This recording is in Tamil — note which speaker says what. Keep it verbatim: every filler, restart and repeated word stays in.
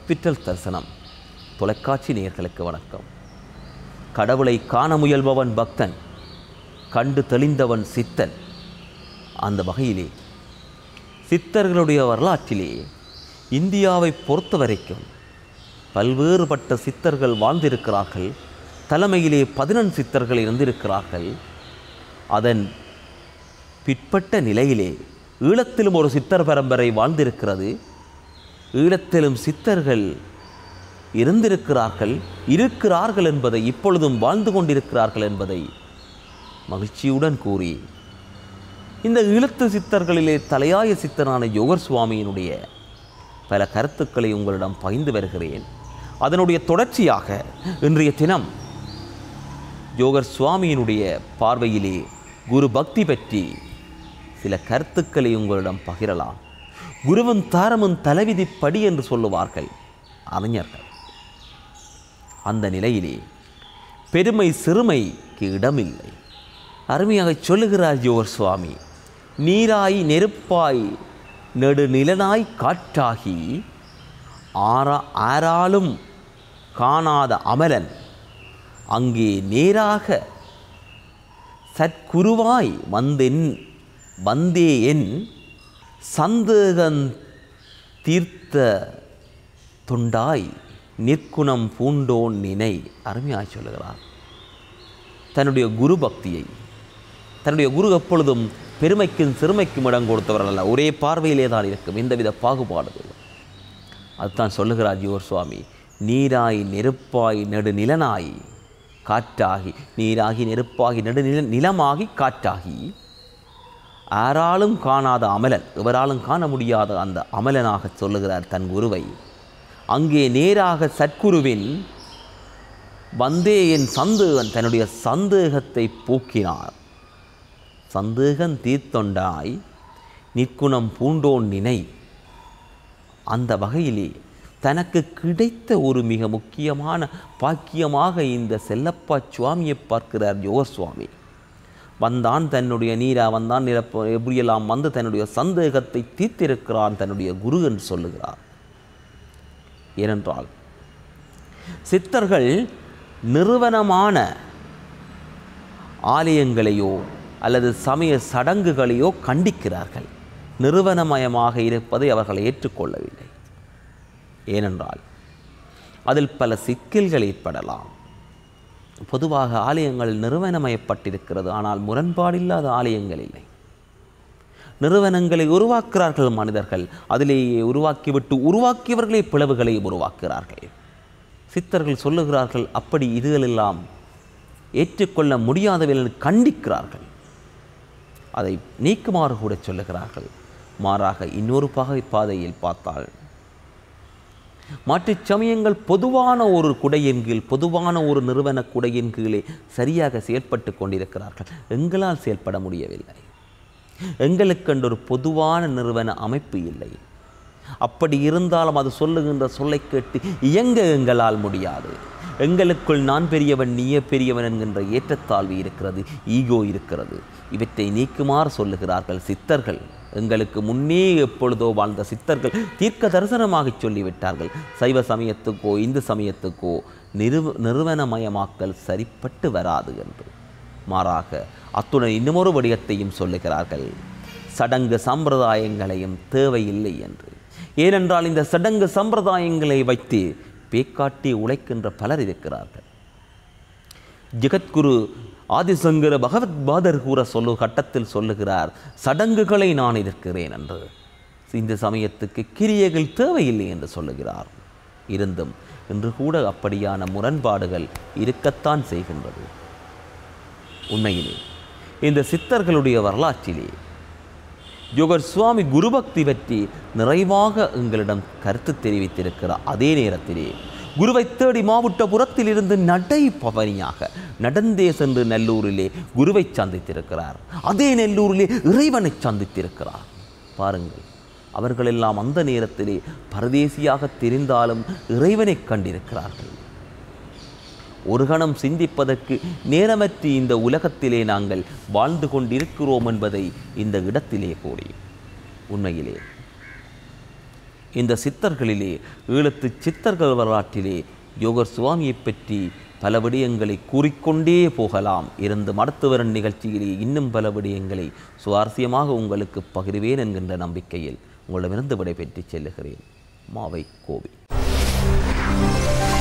Speaker 1: விட்டல் தரிசனம் தொலைக்காட்சி நேயர்களுக்கு வணக்கம். கடவுளை காண முயல்பவன் பக்தன், கண்டு தெளிந்தவன் சித்தன். அந்த வகையிலே சித்தர்களுடைய வரலாற்றிலே இந்தியாவை பொறுத்த வரைக்கும் பல்வேறுபட்ட சித்தர்கள் வாழ்ந்திருக்கிறார்கள். தலைமையிலே பதினெண் சித்தர்கள் இருந்திருக்கிறார்கள். அதன் பிற்பட்ட நிலையிலே ஈழத்திலும் ஒரு சித்தர் பரம்பரை வாழ்ந்திருக்கிறது. ஈழத்திலும் சித்தர்கள் இருந்திருக்கிறார்கள், இருக்கிறார்கள் என்பதை, இப்பொழுதும் வாழ்ந்து கொண்டிருக்கிறார்கள் என்பதை மகிழ்ச்சியுடன் கூறி, இந்த ஈழத்து சித்தர்களிலே தலையாய சித்தரான யோகர் சுவாமியினுடைய பல கருத்துக்களை உங்களிடம் பகிர்ந்து வருகிறேன். அதனுடைய தொடர்ச்சியாக இன்றைய தினம் யோகர் சுவாமியினுடைய பார்வையிலே குரு பக்தி பற்றி சில கருத்துக்களை உங்களிடம் பகிரலாம். குருவும் தாரமும் தலைவிதிப்படி என்று சொல்லுவார்கள் அறிஞர்கள். அந்த நிலையிலே பெருமை சிறுமைக்கு இடமில்லை. அருமையாக சொல்லுகிறார் யோகர் சுவாமி. நீராய் நெருப்பாய் நெடுநிலனாய் காற்றாகி ஆரா ஆராலும் காணாத அமலன் அங்கே நேராக சற்குருவாய் வந்தென் வந்தே என் சந்தேகன் தீர்த்த தொண்டாய் நிற்குணம் பூண்டோன் நினை. அருமையாய் சொல்லுகிறார். தன்னுடைய குரு பக்தியை, தன்னுடைய குரு எப்பொழுதும் பெருமைக்கும் சிறுமைக்கும் இடம் கொடுத்தவர்கள் அல்ல, ஒரே பார்வையிலே தான் இருக்கும், எந்தவித பாகுபாடுகள். அதுதான் சொல்லுகிறார் யோகர் சுவாமி. நீராய் நெருப்பாய் நெடுநிலனாய் காற்றாகி, நீராகி நெருப்பாகி நெடுநில நிலமாகி காற்றாகி யாராலும் காணாத அமலன், இவராலும் காண முடியாத அந்த அமலனாக சொல்லுகிறார் தன் குருவை. அங்கே நேராக சற்குருவின் வந்தே என் சந்தேகன், தன்னுடைய சந்தேகத்தை போக்கினார். சந்தேகன் தீர்த்தொண்டாய் நிற்குணம் பூண்டோன் நினை. அந்த வகையிலே தனக்கு கிடைத்த ஒரு மிக முக்கியமான பாக்கியமாக இந்த செல்லப்பா சுவாமியை பார்க்கிறார் யோகர் சுவாமி. வந்தான் தன்னுடைய நீரா வந்தான் நிரப்ப எப்படியெல்லாம் வந்து தன்னுடைய சந்தேகத்தை தீர்த்திருக்கிறான் தன்னுடைய குரு என்று சொல்லுகிறார். ஏனென்றால் சித்தர்கள் நிறுவனமான ஆலயங்களையோ அல்லது சமய சடங்குகளையோ கண்டிக்கிறார்கள். நிறுவனமயமாக இருப்பதை அவர்கள் ஏற்றுக்கொள்ளவில்லை. ஏனென்றால் அதில் பல சிக்கல்கள் ஏற்படலாம். பொதுவாக ஆலயங்கள் நிறுவனமயப்பட்டிருக்கிறது, ஆனால் முரண்பாடில்லாத ஆலயங்கள் இல்லை. நிறுவனங்களை உருவாக்குகிறார்கள் மனிதர்கள், அதிலேயே உருவாக்கிவிட்டு உருவாக்கியவர்களே பிளவுகளை உருவாக்குகிறார்கள். சித்தர்கள் சொல்லுகிறார்கள் அப்படி இதுகளெல்லாம் ஏற்றுக்கொள்ள முடியாதவர்கள் கண்டிக்கிறார்கள். அதை நீக்குமாறு கூட சொல்லுகிறார்கள். மாறாக இன்னொரு பகை பாதையில் பார்த்தால் மாற்றுச் சமயங்கள் பொதுவான ஒரு குடையின் கீழ், பொதுவான ஒரு நிறுவன குடையின் கீழே சரியாக செயல்பட்டு கொண்டிருக்கிறார்கள். எங்களால் செயல்பட முடியவில்லை. எங்களுக்கென்று ஒரு பொதுவான நிறுவன அமைப்பு இல்லை. அப்படி இருந்தாலும் அது சொல்லுகின்ற சொல்லை கேட்டு இயங்க எங்களால் முடியாது. எங்களுக்குள் நான் பெரியவன் நீயே பெரியவன் என்கின்ற ஏற்றத்தாழ்வு இருக்கிறது, ஈகோ இருக்கிறது. இவற்றை நீக்குமாறு சொல்லுகிறார்கள் சித்தர்கள். எங்களுக்கு முன்னே எப்பொழுதோ வாழ்ந்த சித்தர்கள் தீர்க்க தரிசனமாக சொல்லிவிட்டார்கள். சைவ சமயத்துக்கோ இந்து சமயத்துக்கோ நிறுவ நிறுவனமயமாக்கல் சரிப்பட்டு வராது என்று. மாறாக அத்துடன் இன்னமொரு விடயத்தையும் சொல்லுகிறார்கள். சடங்கு சம்பிரதாயங்களையும் தேவையில்லை என்று. ஏனென்றால் இந்த சடங்கு சம்பிரதாயங்களை வைத்து பேக்காட்டி உழைக்கின்ற பலர் இருக்கிறார்கள். ஜெகத்குரு ஆதிசங்கர பகவத் பாதர் கூற சொல்லு கட்டத்தில் சொல்லுகிறார், சடங்குகளை நான் எதிர்க்கிறேன் என்று. இந்த சமயத்துக்கு கிரியைகள் தேவையில்லை என்று சொல்லுகிறார். இருந்தும் இன்று கூட அப்படியான முரண்பாடுகள் இருக்கத்தான் செய்கின்றது. உண்மையிலே இந்த சித்தர்களுடைய வரலாற்றிலே யோகர் சுவாமி குருபக்தி பற்றி நிறைவாக எங்களிடம் கருத்து தெரிவித்திருக்கிறார். அதே நேரத்திலே குருவை தேடி மாவட்டபுரத்தில் இருந்து நடை பவனியாக நடந்தே சென்று நெல்லூரிலே குருவை சந்தித்திருக்கிறார். அதே நெல்லூரிலே இறைவனை சந்தித்திருக்கிறார். பாருங்கள், அவர்களெல்லாம் அந்த நேரத்திலே பரதேசியாக தெரிந்தாலும் இறைவனை கண்டிருக்கிறார்கள். ஒரு கணம் சிந்திப்பதற்கு நேரமற்றி இந்த உலகத்திலே நாங்கள் வாழ்ந்து கொண்டிருக்கிறோம் என்பதை இந்த இடத்திலே கூறி, உண்மையிலே இந்த சித்தர்களிலே ஈழத்து சித்தர்கள் வரலாற்றிலே யோகர் சுவாமியை பற்றி பல விடயங்களை கூறிக்கொண்டே போகலாம். இருந்து மருத்துவரன் நிகழ்ச்சியிலே இன்னும் பல விடயங்களை சுவாரஸ்யமாக உங்களுக்கு பகிர்வேன் என்கின்ற நம்பிக்கையில் உங்களிடமிருந்து விடைபெற்று செல்லுகிறேன். மாவை கோவி.